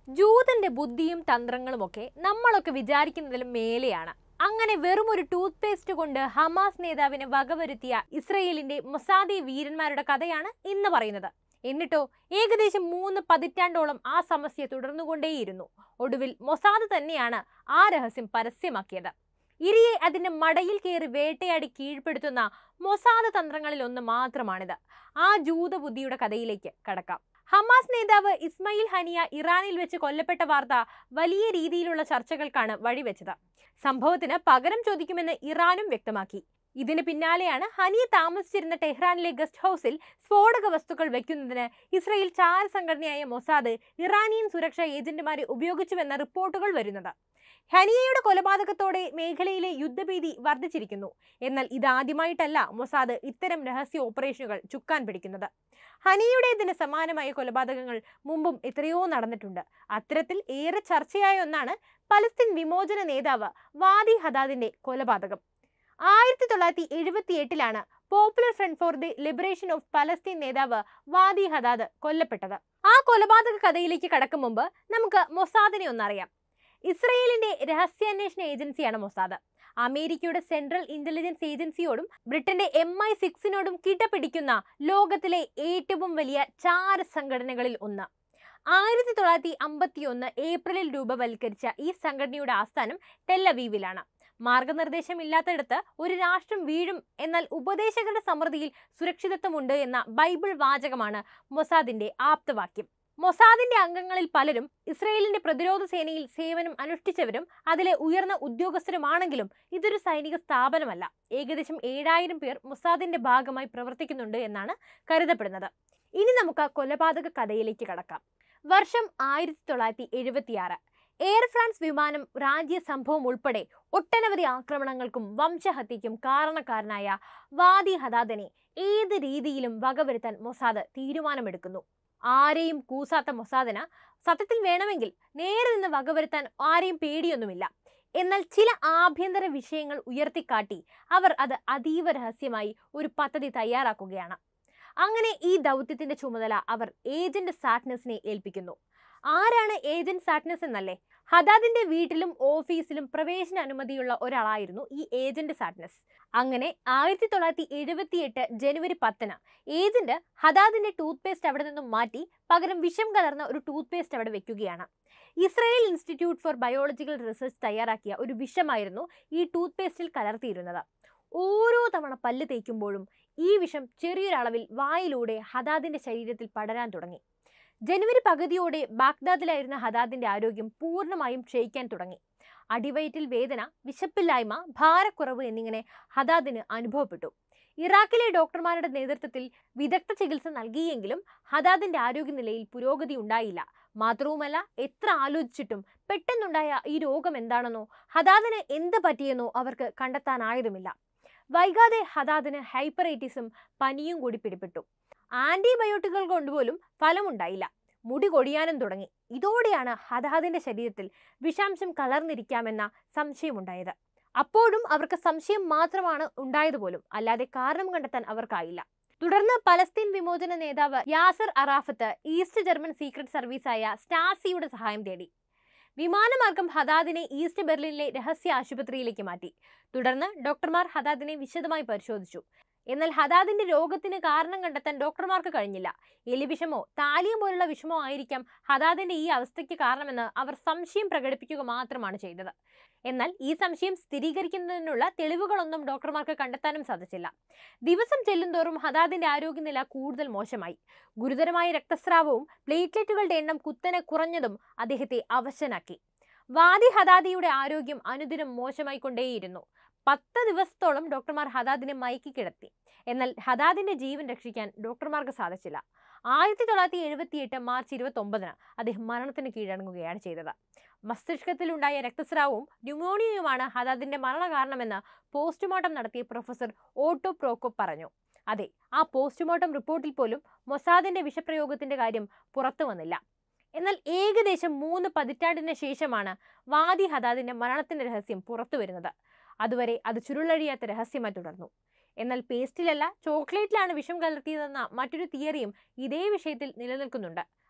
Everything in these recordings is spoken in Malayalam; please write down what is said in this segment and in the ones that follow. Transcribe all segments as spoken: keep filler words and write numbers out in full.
ജൂതന്റെ ബുദ്ധിയും തന്ത്രങ്ങളുമൊക്കെ നമ്മളൊക്കെ വിചാരിക്കുന്നതിലും മേലെയാണ്. അങ്ങനെ വെറും ഒരു ടൂത്ത് പേസ്റ്റ് കൊണ്ട് ഹമാസ് നേതാവിനെ വകവരുത്തിയ ഇസ്രയേലിന്റെ മൊസാദി വീരന്മാരുടെ കഥയാണ് ഇന്ന് പറയുന്നത്. എന്നിട്ടോ ഏകദേശം മൂന്ന് പതിറ്റാണ്ടോളം ആ സമസ്യ തുടർന്നുകൊണ്ടേയിരുന്നു. ഒടുവിൽ മൊസാദ് തന്നെയാണ് ആ രഹസ്യം പരസ്യമാക്കിയത്. ഇരയെ അതിന്റെ മടയിൽ കയറി വേട്ടയാടി കീഴ്പ്പെടുത്തുന്ന മൊസാദ് തന്ത്രങ്ങളിൽ ഒന്ന് മാത്രമാണിത്. ആ ജൂതബുദ്ധിയുടെ കഥയിലേക്ക് കടക്കാം. ഹമാസ് നേതാവ് ഇസ്മയിൽ ഹനിയ ഇറാനിൽ വെച്ച് കൊല്ലപ്പെട്ട വാർത്ത വലിയ രീതിയിലുള്ള ചർച്ചകൾക്കാണ് വഴിവെച്ചത്. സംഭവത്തിന് പകരം ചോദിക്കുമെന്ന് ഇറാനും വ്യക്തമാക്കി. ഇതിന് പിന്നാലെയാണ് ഹനിയ താമസിച്ചിരുന്ന ടെഹ്റാനിലെ ഗസ്റ്റ് ഹൌസിൽ സ്ഫോടക വസ്തുക്കൾ വെക്കുന്നതിന് ഇസ്രയേൽ ചാര സംഘടനയായ മൊസാദ് ഇറാനിയൻ സുരക്ഷാ ഏജന്റുമാരെ ഉപയോഗിച്ചുവെന്ന റിപ്പോർട്ടുകൾ വരുന്നത്. ഹനിയയുടെ കൊലപാതകത്തോടെ മേഖലയിലെ യുദ്ധഭീതി വർദ്ധിച്ചിരിക്കുന്നു. എന്നാൽ ഇതാദ്യമായിട്ടല്ല മൊസാദ് ഇത്തരം രഹസ്യ ഓപ്പറേഷനുകൾ ചുക്കാൻ പിടിക്കുന്നത്. ഹനിയയുടേതിന് സമാനമായ കൊലപാതകങ്ങൾ മുമ്പും എത്രയോ നടന്നിട്ടുണ്ട്. അത്തരത്തിൽ ഏറെ ചർച്ചയായ ഒന്നാണ് പലസ്തീൻ വിമോചന നേതാവ് വാദി ഹദാദിന്റെ കൊലപാതകം. ആയിരത്തി തൊള്ളായിരത്തി എഴുപത്തി എട്ടിലാണ് popular front for the liberation of Palestine നേതാവ് വാദി ഹദാദ് കൊല്ലപ്പെട്ടത്. ആ കൊലപാതക കഥയിലേക്ക് കടക്കും മുമ്പ് നമുക്ക് മൊസാദിനെ ഒന്നറിയാം. ഇസ്രയേലിന്റെ രഹസ്യാന്വേഷണ ഏജൻസിയാണ് മൊസാദ്. അമേരിക്കയുടെ സെൻട്രൽ ഇന്റലിജൻസ് ഏജൻസിയോടും ബ്രിട്ടന്റെ എം ഐ സിക്സിനോടും കിടപിടിക്കുന്ന ലോകത്തിലെ ഏറ്റവും വലിയ ചാര സംഘടനകളിൽ ഒന്ന്. ആയിരത്തി തൊള്ളായിരത്തി അമ്പത്തി ഒന്ന് ഏപ്രിലിൽ രൂപവൽക്കരിച്ച ഈ സംഘടനയുടെ ആസ്ഥാനം ടെല്ലവീവിലാണ്. മാർഗനിർദ്ദേശമില്ലാത്തടത്ത് ഒരു രാഷ്ട്രം വീഴും, എന്നാൽ ഉപദേശകരുടെ സമൃദ്ധിയിൽ സുരക്ഷിതത്വമുണ്ട് എന്ന ബൈബിൾ വാചകമാണ് മൊസാദിന്റെ ആപ്തവാക്യം. മൊസാദിന്റെ അംഗങ്ങളിൽ പലരും ഇസ്രയേലിന്റെ പ്രതിരോധ സേനയിൽ സേവനം അനുഷ്ഠിച്ചവരും അതിലെ ഉയർന്ന ഉദ്യോഗസ്ഥരുമാണെങ്കിലും ഇതൊരു സൈനിക സ്ഥാപനമല്ല. ഏകദേശം ഏഴായിരം പേർ മൊസാദിന്റെ ഭാഗമായി പ്രവർത്തിക്കുന്നുണ്ട് എന്നാണ് കരുതപ്പെടുന്നത്. ഇനി നമുക്ക് കൊലപാതക കഥയിലേക്ക് കടക്കാം. വർഷം ആയിരത്തി തൊള്ളായിരത്തി എഴുപത്തിയാറ്. എയർ ഫ്രാൻസ് വിമാനം രാജ്യ സംഭവം ഉൾപ്പെടെ ഒട്ടനവധി ആക്രമണങ്ങൾക്കും വംശഹത്യയ്ക്കും കാരണക്കാരനായ വാദി ഹദാദിനെ ഏത് രീതിയിലും വകവരുത്താൻ മൊസാദ് തീരുമാനമെടുക്കുന്നു. ആരെയും കൂസാത്ത മൊസാദിന് സത്യത്തിൽ വേണമെങ്കിൽ നേരെ നിന്ന് വകവരുത്താൻ ആരെയും പേടിയൊന്നുമില്ല. എന്നാൽ ചില ആഭ്യന്തര വിഷയങ്ങൾ ഉയർത്തിക്കാട്ടി അവർ അത് അതീവ രഹസ്യമായി ഒരു പദ്ധതി തയ്യാറാക്കുകയാണ്. അങ്ങനെ ഈ ദൗത്യത്തിന്റെ ചുമതല അവർ ഏജന്റ് സാറ്റ്നസിനെ ഏൽപ്പിക്കുന്നു. ആരാണ് ഏജന്റ് സാറ്റ്നസ് എന്നല്ലേ? ഹദാദിന്റെ വീട്ടിലും ഓഫീസിലും പ്രവേശന അനുമതിയുള്ള ഒരാളായിരുന്നു ഈ ഏജന്റ് സാറ്റ്നസ്. അങ്ങനെ ആയിരത്തി തൊള്ളായിരത്തി എഴുപത്തി എട്ട് ജനുവരി പത്തിന് ഏജന്റ് ഹദാദിന്റെ ടൂത്ത് പേസ്റ്റ് അവിടെ നിന്നും മാറ്റി പകരം വിഷം കലർന്ന ഒരു ടൂത്ത് പേസ്റ്റ് അവിടെ വെക്കുകയാണ്. Israel institute for biological research തയ്യാറാക്കിയ ഒരു വിഷമായിരുന്നു ഈ ടൂത്ത് പേസ്റ്റിൽ കലർത്തിയിരുന്നത്. ഓരോ തവണ പല്ല് തേക്കുമ്പോഴും ഈ വിഷം ചെറിയൊരളവിൽ വായിലൂടെ ഹദാദിന്റെ ശരീരത്തിൽ പടരാൻ തുടങ്ങി. ജനുവരി പകുതിയോടെ ബാഗ്ദാദിലായിരുന്ന ഹദാദിന്റെ ആരോഗ്യം പൂർണ്ണമായും ക്ഷയിക്കാൻ തുടങ്ങി. അടിവയറ്റിൽ വേദന, വിശപ്പില്ലായ്മ, ഭാരക്കുറവ് എന്നിങ്ങനെ ഹദാദിന് അനുഭവപ്പെട്ടു. ഇറാഖിലെ ഡോക്ടർമാരുടെ നേതൃത്വത്തിൽ വിദഗ്ധ ചികിത്സ നൽകിയെങ്കിലും ഹദാദിന്റെ ആരോഗ്യനിലയിൽ പുരോഗതി ഉണ്ടായില്ല. മാത്രവുമല്ല, എത്ര ആലോചിച്ചിട്ടും പെട്ടെന്നുണ്ടായ ഈ രോഗം എന്താണെന്നോ ഹദാദിന് എന്ത് പറ്റിയെന്നോ അവർക്ക് കണ്ടെത്താനായതുമില്ല. വൈകാതെ ഹദാദിന് ഹൈപ്പറൈറ്റിസും പനിയും കൂടി പിടിപെട്ടു. ആന്റിബയോട്ടിക്കുകൾ കൊണ്ടുപോലും ഫലമുണ്ടായില്ല. മുടി കൊടിയാനും തുടങ്ങി. ഇതോടെയാണ് ഹദാദിന്റെ ശരീരത്തിൽ വിഷാംശം കലർന്നിരിക്കാമെന്ന സംശയമുണ്ടായത്. അപ്പോഴും അവർക്ക് സംശയം മാത്രമാണ് ഉണ്ടായതുപോലും, അല്ലാതെ കാരണം കണ്ടെത്താൻ അവർക്കായില്ല. തുടർന്ന് പലസ്തീൻ വിമോചന നേതാവ് Yasser Arafat East German secret സർവീസായ സ്റ്റാസിയുടെ സഹായം തേടി. വിമാനമാർഗം ഹദാദിനെ ഈസ്റ്റ് ബെർലിനിലെ രഹസ്യ ആശുപത്രിയിലേക്ക് മാറ്റി. തുടർന്ന് ഡോക്ടർമാർ ഹദാദിനെ വിശദമായി പരിശോധിച്ചു. എന്നാൽ ഹദാദിന്റെ രോഗത്തിന് കാരണം കണ്ടെത്താൻ ഡോക്ടർമാർക്ക് കഴിഞ്ഞില്ല. എലിവിഷമോ താലിയം പോലുള്ള വിഷമോ ആയിരിക്കാം ഹദാദിന്റെ ഈ അവസ്ഥയ്ക്ക് കാരണമെന്ന് അവർ സംശയം പ്രകടിപ്പിക്കുക മാത്രമാണ് ചെയ്തത്. എന്നാൽ ഈ സംശയം സ്ഥിരീകരിക്കുന്നതിനുള്ള തെളിവുകളൊന്നും ഡോക്ടർമാർക്ക് കണ്ടെത്താനും സാധിച്ചില്ല. ദിവസം ചെല്ലുന്തോറും ഹദാദിന്റെ ആരോഗ്യനില കൂടുതൽ മോശമായി. ഗുരുതരമായ രക്തസ്രാവവും പ്ലേറ്റ്ലെറ്റുകളുടെ എണ്ണം കുത്തനെ കുറഞ്ഞതും അദ്ദേഹത്തെ അവശനാക്കി. വാദി ഹദാദിയുടെ ആരോഗ്യം അനുദിനം മോശമായി കൊണ്ടേയിരുന്നു. പത്ത് ദിവസത്തോളം ഡോക്ടർമാർ ഹദാദിനെ മയക്കി കിടത്തി. എന്നാൽ ഹദാദിന്റെ ജീവൻ രക്ഷിക്കാൻ ഡോക്ടർമാർക്ക് സാധിച്ചില്ല. ആയിരത്തി തൊള്ളായിരത്തി എഴുപത്തി എട്ട് മാർച്ച് ഇരുപത്തി ഒമ്പതിന് അദ്ദേഹം മരണത്തിന് കീഴടങ്ങുകയാണ് ചെയ്തത്. മസ്തിഷ്കത്തിലുണ്ടായ രക്തസ്രാവവും ന്യൂമോണിയയുമാണ് ഹദാദിന്റെ മരണകാരണമെന്ന് പോസ്റ്റ്മോർട്ടം നടത്തിയ പ്രൊഫസർ ഓട്ടോ പ്രോക്കോപ്പ് പറഞ്ഞു. അതെ, ആ പോസ്റ്റ്മോർട്ടം റിപ്പോർട്ടിൽ പോലും മൊസാദിന്റെ വിഷപ്രയോഗത്തിന്റെ കാര്യം പുറത്തു വന്നില്ല. എന്നാൽ ഏകദേശം മൂന്ന് പതിറ്റാണ്ടിന് ശേഷമാണ് വാദി ഹദാദിന്റെ മരണത്തിന്റെ രഹസ്യം പുറത്തു വരുന്നത്. അതുവരെ അത് ചുരുളഴിയാത്ത രഹസ്യമായി തുടർന്നു. എന്നാൽ പേസ്റ്റിലല്ല ചോക്ലേറ്റിലാണ് വിഷം കലർത്തിയതെന്ന മറ്റൊരു തിയറിയും ഇതേ വിഷയത്തിൽ നിലനിൽക്കുന്നുണ്ട്.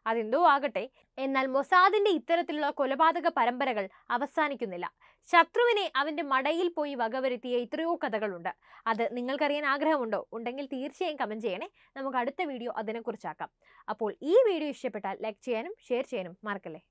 അതെന്തോ ആകട്ടെ, എന്നാൽ മൊസാദിന്റെ ഇത്തരത്തിലുള്ള കൊലപാതക പരമ്പരകൾ അവസാനിക്കുന്നില്ല. ശത്രുവിനെ അവന്റെ മടയിൽ പോയി വകവരുത്തിയ എത്രയോ കഥകളുണ്ട്. അത് നിങ്ങൾക്കറിയാൻ ആഗ്രഹമുണ്ടോ? ഉണ്ടെങ്കിൽ തീർച്ചയായും കമന്റ് ചെയ്യണേ. നമുക്ക് അടുത്ത വീഡിയോ അതിനെക്കുറിച്ചാക്കാം. അപ്പോൾ ഈ വീഡിയോ ഇഷ്ടപ്പെട്ടാൽ ലൈക്ക് ചെയ്യാനും ഷെയർ ചെയ്യാനും മറക്കല്ലേ.